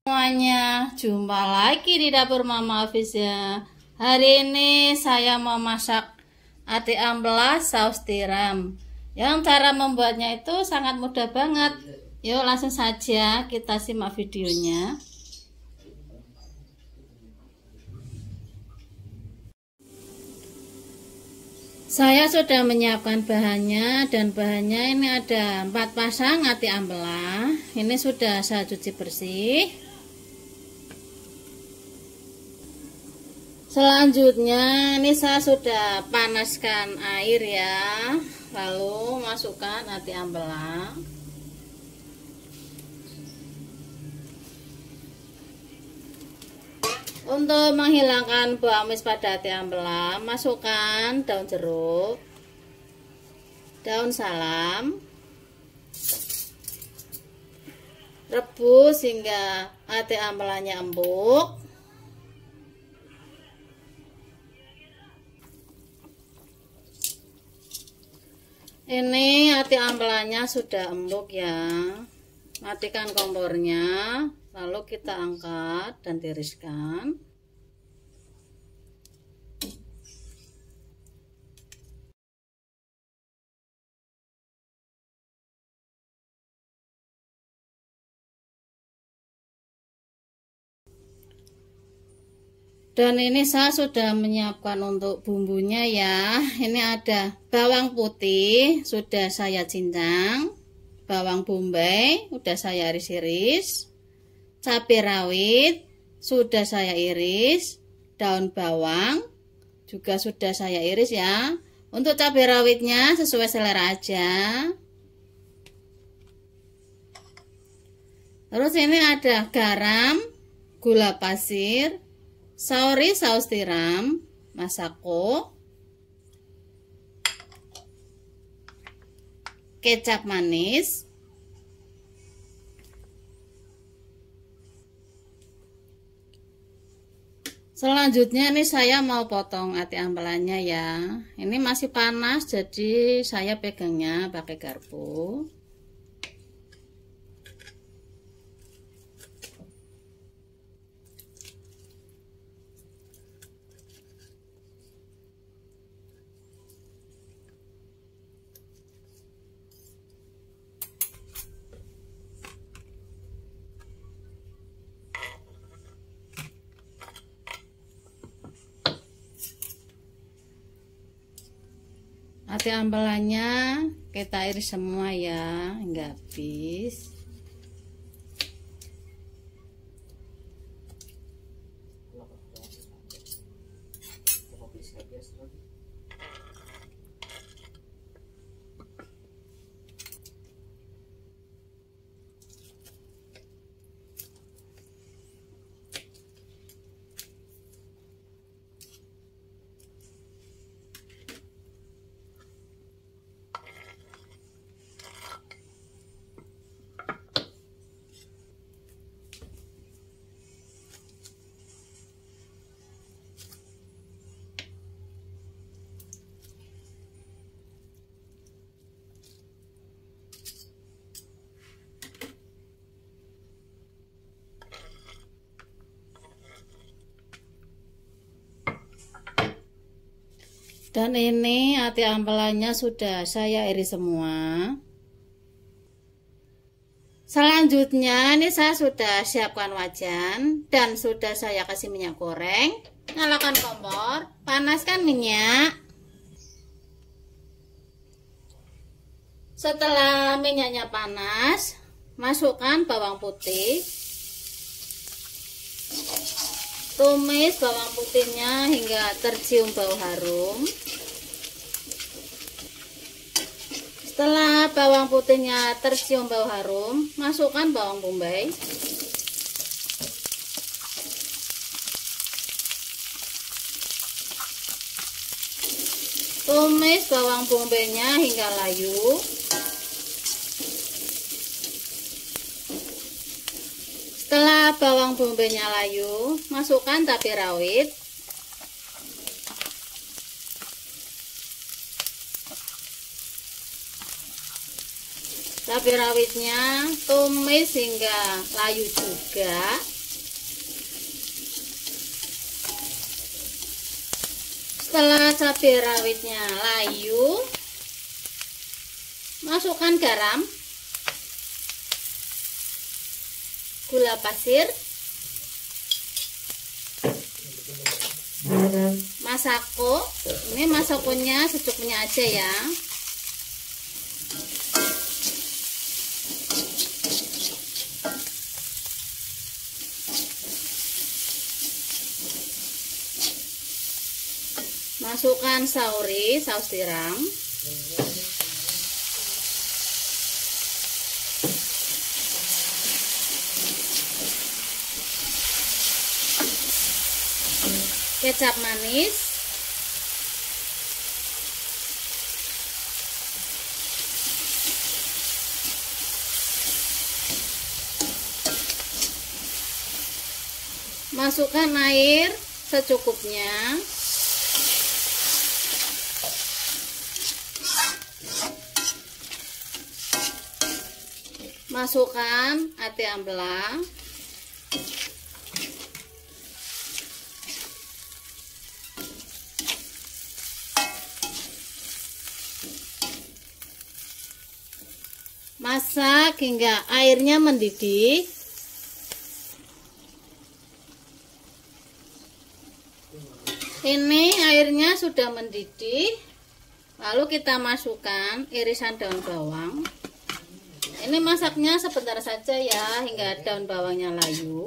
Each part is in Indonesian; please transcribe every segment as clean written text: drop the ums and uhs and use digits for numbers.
Semuanya, jumpa lagi di dapur Mama Hafiz ya. Hari ini saya mau masak ati amplas saus tiram. Yang cara membuatnya itu sangat mudah banget. Yuk langsung saja kita simak videonya. Saya sudah menyiapkan bahannya, dan bahannya ini ada 4 pasang ati ampela. Ini sudah saya cuci bersih. Selanjutnya ini saya sudah panaskan air ya. Lalu masukkan ati ampela. Untuk menghilangkan bau amis pada ati ampela, masukkan daun jeruk, daun salam, rebus hingga ati ampelanya empuk. Ini ati ampelanya sudah empuk ya. Matikan kompornya, lalu kita angkat dan tiriskan. Dan ini saya sudah menyiapkan untuk bumbunya ya. Ini ada bawang putih sudah saya cincang, bawang bombay udah saya iris-iris, cabai rawit sudah saya iris, daun bawang juga sudah saya iris ya. Untuk cabai rawitnya sesuai selera aja. Terus ini ada garam, gula pasir, saori saus tiram, masako, kecap manis, selanjutnya ini saya mau potong ati ampelannya ya. Ini masih panas jadi saya pegangnya pakai garpu. Ati ampelannya kita iris semua ya, hingga habis. Dan ini ati ampelannya sudah saya iris semua. Selanjutnya ini saya sudah siapkan wajan dan sudah saya kasih minyak goreng. Nyalakan kompor, panaskan minyak. Setelah minyaknya panas, masukkan bawang putih. Tumis bawang putihnya hingga tercium bau harum. Setelah bawang putihnya tercium bau harum, masukkan bawang bombay. Tumis bawang bombaynya hingga layu. Setelah bawang bombaynya layu, masukkan cabai rawit. Cabai rawitnya tumis hingga layu juga. Setelah cabai rawitnya layu, masukkan garam, gula pasir, masako. Ini masakonya secukupnya aja ya. Masukkan sauri, saus tiram, kecap manis, masukkan air secukupnya, masukkan ati ampela, masak hingga airnya mendidih. Ini airnya sudah mendidih, lalu kita masukkan irisan daun bawang. Ini masaknya sebentar saja ya, hingga daun bawangnya layu.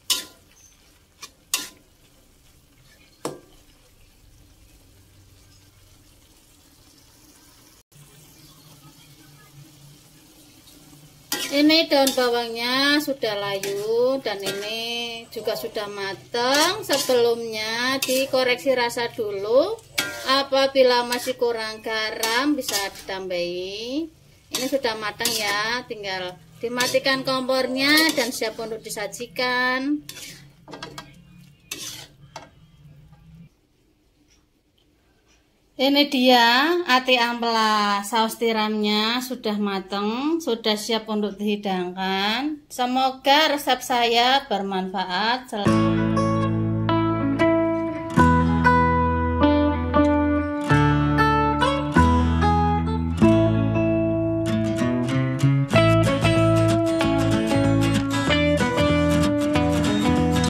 Ini daun bawangnya sudah layu dan ini juga sudah matang. Sebelumnya dikoreksi rasa dulu. Apabila masih kurang garam bisa ditambahi. Ini sudah matang ya, tinggal dimatikan kompornya dan siap untuk disajikan. Ini dia ati ampela, saus tiramnya sudah matang, sudah siap untuk dihidangkan. Semoga resep saya bermanfaat.